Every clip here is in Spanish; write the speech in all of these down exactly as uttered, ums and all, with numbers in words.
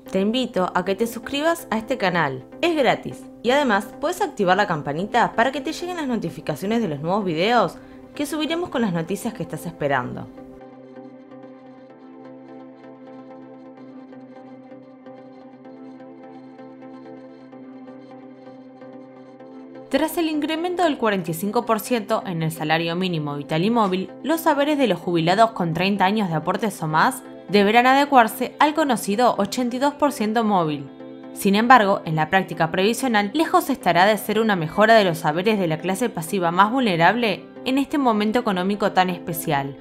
Te invito a que te suscribas a este canal, es gratis, y además puedes activar la campanita para que te lleguen las notificaciones de los nuevos videos que subiremos con las noticias que estás esperando. Tras el incremento del cuarenta y cinco por ciento en el salario mínimo vital y móvil, los saberes de los jubilados con treinta años de aportes o más deberán adecuarse al conocido ochenta y dos por ciento móvil. Sin embargo, en la práctica previsional, lejos estará de ser una mejora de los saberes de la clase pasiva más vulnerable en este momento económico tan especial.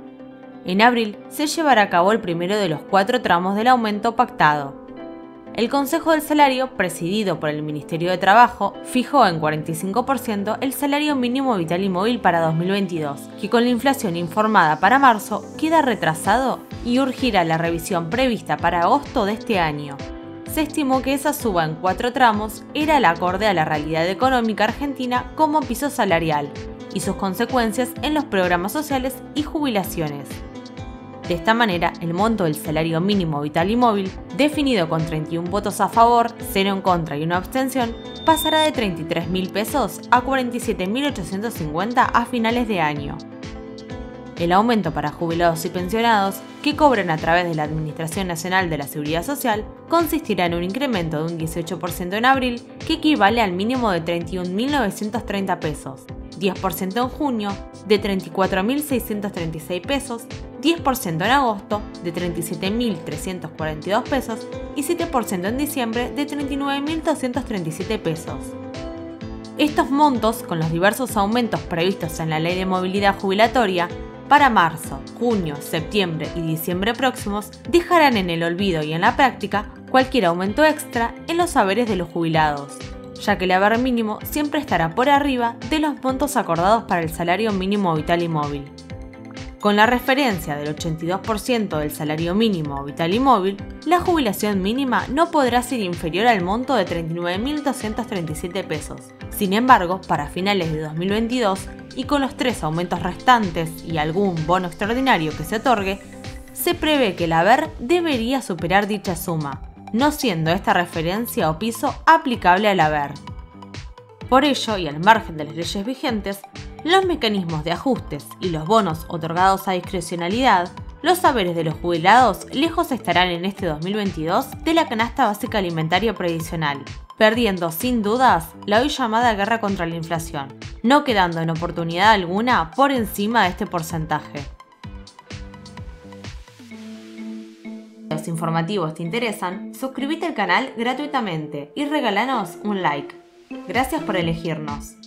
En abril se llevará a cabo el primero de los cuatro tramos del aumento pactado. El Consejo del Salario, presidido por el Ministerio de Trabajo, fijó en cuarenta y cinco por ciento el salario mínimo vital y móvil para dos mil veintidós, que con la inflación informada para marzo queda retrasado y urgirá la revisión prevista para agosto de este año. Se estimó que esa suba en cuatro tramos era el acorde a la realidad económica argentina como piso salarial y sus consecuencias en los programas sociales y jubilaciones. De esta manera, el monto del salario mínimo vital y móvil, definido con treinta y uno votos a favor, cero en contra y una abstención, pasará de treinta y tres mil pesos a cuarenta y siete mil ochocientos cincuenta a finales de año. El aumento para jubilados y pensionados, que cobran a través de la Administración Nacional de la Seguridad Social, consistirá en un incremento de un dieciocho por ciento en abril, que equivale al mínimo de treinta y un mil novecientos treinta pesos, diez por ciento en junio, de treinta y cuatro mil seiscientos treinta y seis pesos, diez por ciento en agosto, de treinta y siete mil trescientos cuarenta y dos pesos y siete por ciento en diciembre, de treinta y nueve mil doscientos treinta y siete pesos. Estos montos, con los diversos aumentos previstos en la Ley de Movilidad Jubilatoria, para marzo, junio, septiembre y diciembre próximos, dejarán en el olvido y en la práctica cualquier aumento extra en los saberes de los jubilados, ya que el haber mínimo siempre estará por arriba de los montos acordados para el salario mínimo vital y móvil. Con la referencia del ochenta y dos por ciento del salario mínimo vital y móvil, la jubilación mínima no podrá ser inferior al monto de treinta y nueve mil doscientos treinta y siete pesos. Sin embargo, para finales de dos mil veintidós, y con los tres aumentos restantes y algún bono extraordinario que se otorgue, se prevé que el haber debería superar dicha suma, no siendo esta referencia o piso aplicable al haber. Por ello, y al margen de las leyes vigentes, los mecanismos de ajustes y los bonos otorgados a discrecionalidad, los saberes de los jubilados lejos estarán en este dos mil veintidós de la canasta básica alimentaria previsional, perdiendo sin dudas la hoy llamada guerra contra la inflación, no quedando en oportunidad alguna por encima de este porcentaje. Si los informativos te interesan, suscríbete al canal gratuitamente y regálanos un like. Gracias por elegirnos.